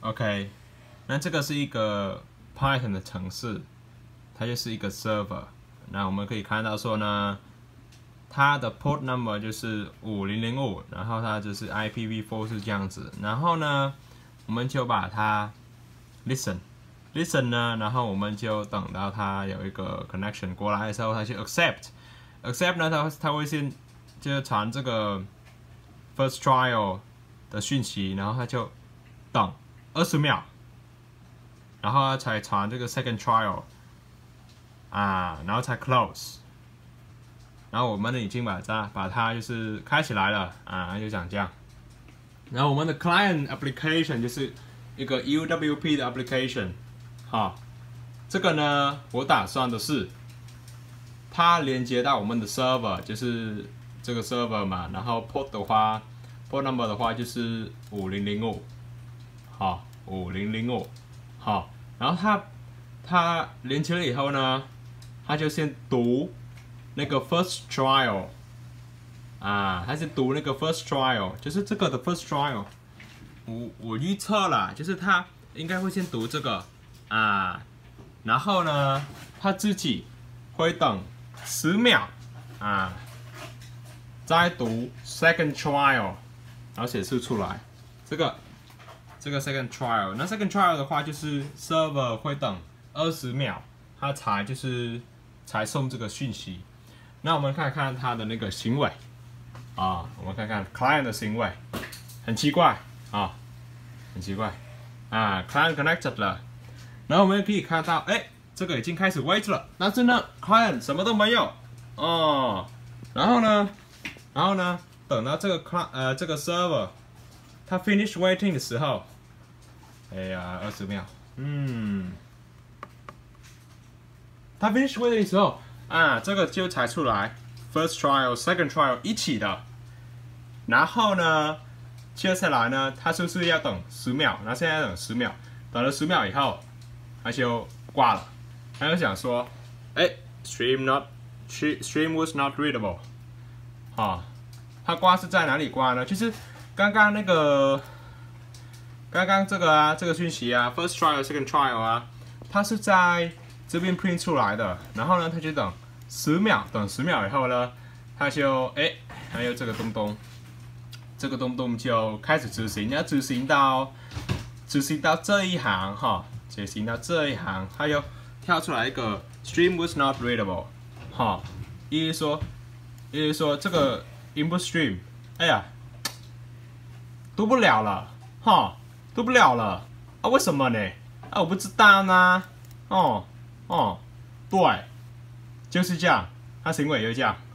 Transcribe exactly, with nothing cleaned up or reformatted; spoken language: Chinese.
OK， 那这个是一个 Python 的程式，它就是一个 server。那我们可以看到说呢，它的 port number 就是五零零五，然后它就是 I P v 四 是这样子。然后呢，我们就把它 listen listen 呢，然后我们就等到它有一个 connection 过来的时候，它就 accept accept 呢，它它会先就传这个 first trial 的讯息，然后它就等二十秒，然后才传这个 second trial 啊，然后才 close， 然后我们已经把它把它就是开起来了啊，就讲这样。然后我们的 client application 就是一个 U W P 的 application， 哈，这个呢，我打算的是它连接到我们的 server， 就是这个 server 嘛，然后 port 的话 ，port number 的话就是五零零五，好，五零零五，好，然后它它连接了以后呢，它就先读那个 first trial， 啊，它先读那个 first trial， 就是这个的 first trial， 我我预测啦，就是它应该会先读这个啊，然后呢，它自己会等十秒啊，再读 second trial， 然后显示出来这个这个 second trial。那 second trial 的话，就是 server 会等二十秒，它才就是才送这个讯息。那我们看看它的那个行为啊，我们看看 client 的行为，很奇怪啊，很奇怪啊 ，client connected 了，然后我们可以看到，哎。这个已经开始 wait 了，但是呢 ，client 什么都没有哦。然后呢，然后呢，等到这个 client 呃这个 server 它 finish waiting 的时候，哎呀，二十秒，嗯，它 finish waiting 的时候啊，这个就才出来 first trial、second trial 一起的。然后呢，接下来呢，它是不是要等十秒？那现在要等十秒，等了十秒以后，它就挂了。他就想说，哎 ，stream not stream was not readable， 啊，它挂是在哪里挂呢？就是刚刚那个，刚刚这个啊，这个讯息啊 ，first trial、second trial 啊，它是在这边 print 出来的。然后呢，它就等十秒，等十秒以后呢，它就哎，还有这个东东，这个东东就开始执行，要执行到执行到这一行哈，执行到这一行，它又跳出来一个 stream was not readable， 哈，意思说，意思说这个 input stream， 哎呀，读不了了，哈，读不了了，啊，为什么呢？啊，我不知道呢，哦，哦，对，就是这样，它行为就这样。